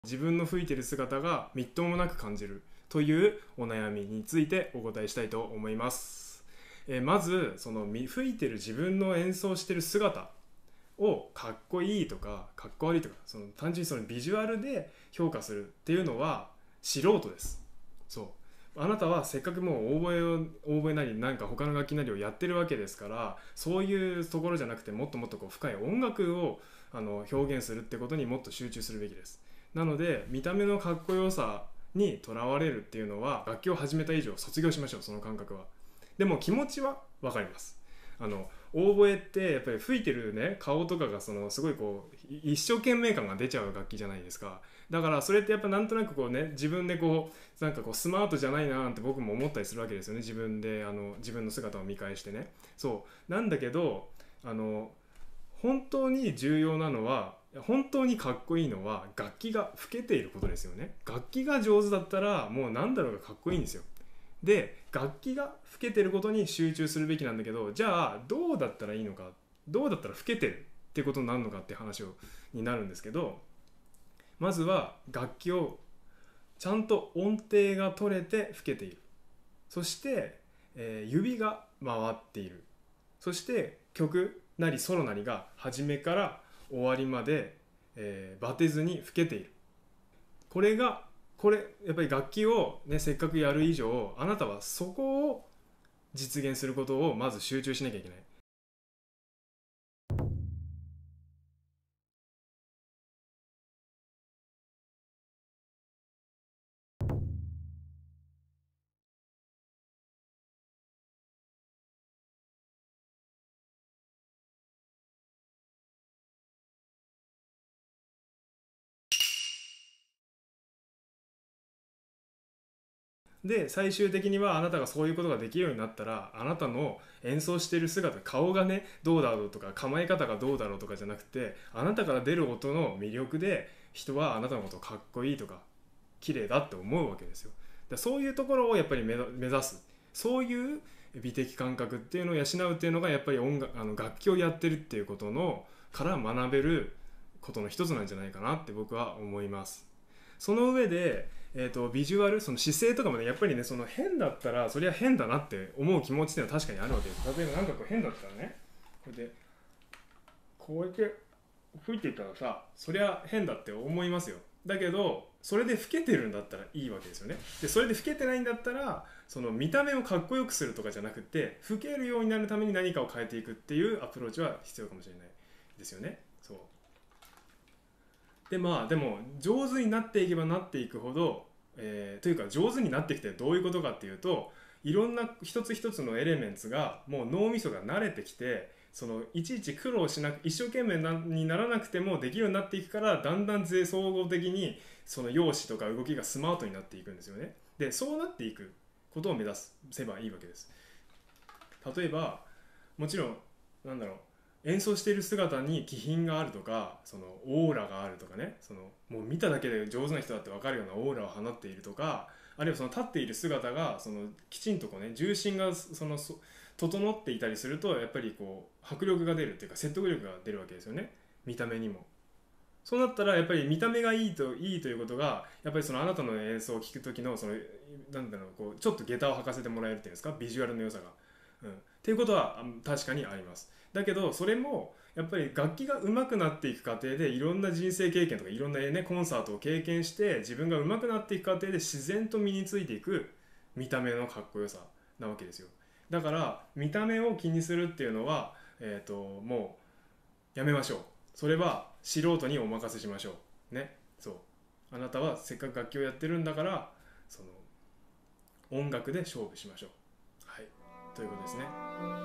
自分の吹いてる姿がみっともなく感じるというお悩みについてお答えしたいと思います。まずその吹いてる自分の演奏してる姿をかっこいいとかかっこ悪いとか、その単純にそのビジュアルで評価するっていうのは素人です。そうあなたはせっかくもうオーボエなりなんか他の楽器なりをやってるわけですから、そういうところじゃなくてもっともっとこう深い音楽を表現するってことにもっと集中するべきです。なので見た目のかっこよさにとらわれるっていうのは楽器を始めた以上卒業しましょう。その感覚は。でも気持ちは分かります。オーボエってやっぱり吹いてるね顔とかがすごいこう一生懸命感が出ちゃう楽器じゃないですか。だからそれってやっぱなんとなくこうね、自分でこうなんかこうスマートじゃないななんて僕も思ったりするわけですよね。自分で自分の姿を見返してね。そうなんだけど本当に重要なのは、本当にかっこいいのは楽器が吹けていることですよね。楽器が上手だったらもう何だろうがかっこいいんですよ。で楽器が吹けてることに集中するべきなんだけど、じゃあどうだったらいいのか、どうだったら吹けてるってことになるのかって話になるんですけど、まずは楽器をちゃんと音程が取れて吹けている。そして、指が回っている。そして曲なりソロなりが初めから終わりまで、バテずに吹けている。これやっぱり楽器を、ね、せっかくやる以上、あなたはそこを実現することをまず集中しなきゃいけない。で最終的にはあなたがそういうことができるようになったら、あなたの演奏している姿、顔がねどうだろうとか構え方がどうだろうとかじゃなくて、あなたから出る音の魅力で人はあなたのことをかっこいいとか綺麗だって思うわけですよ。そういうところをやっぱり目指す、そういう美的感覚っていうのを養うっていうのがやっぱり楽器をやってるっていうことのから学べることの一つなんじゃないかなって僕は思います。その上で、ビジュアル、その姿勢とかもね、やっぱりね変だったらそりゃ変だなって思う気持ちっていうのは確かにあるわけです。例えばなんかこう変だったらね、これでこうやって吹いていったらさ、そりゃ変だって思いますよ。だけどそれで老けてるんだったらいいわけですよね。でそれで老けてないんだったら、その見た目をかっこよくするとかじゃなくて、老けるようになるために何かを変えていくっていうアプローチは必要かもしれないですよね。そうででも上手になっていけばなっていくほど、というか上手になってきてどういうことかっていうと、いろんな一つ一つのエレメンツがもう脳みそが慣れてきて、いちいち苦労しなく、一生懸命にならなくてもできるようになっていくから、だんだん総合的にその容姿とか動きがスマートになっていくんですよね。でそうなっていくことを目指せばいいわけです。例えばもちろんなんだろう、演奏している姿に気品があるとか、オーラがあるとかね、もう見ただけで上手な人だって分かるようなオーラを放っているとか、あるいは立っている姿がきちんとこうね重心が整っていたりすると、やっぱりこう迫力が出るっていうか説得力が出るわけですよね、見た目にも。そうなったらやっぱり見た目がいいということが、やっぱりあなたの演奏を聴く時のなんだろう、こうちょっと下駄を履かせてもらえるっていうんですか、ビジュアルの良さが、っていうことは確かにあります。だけどそれもやっぱり楽器が上手くなっていく過程で、いろんな人生経験とかいろんな、ね、コンサートを経験して自分が上手くなっていく過程で自然と身についていく見た目のかっこよさなわけですよ。だから見た目を気にするっていうのは、もうやめましょう。それは素人にお任せしましょうね。そうあなたはせっかく楽器をやってるんだから、音楽で勝負しましょう。はい、ということですね。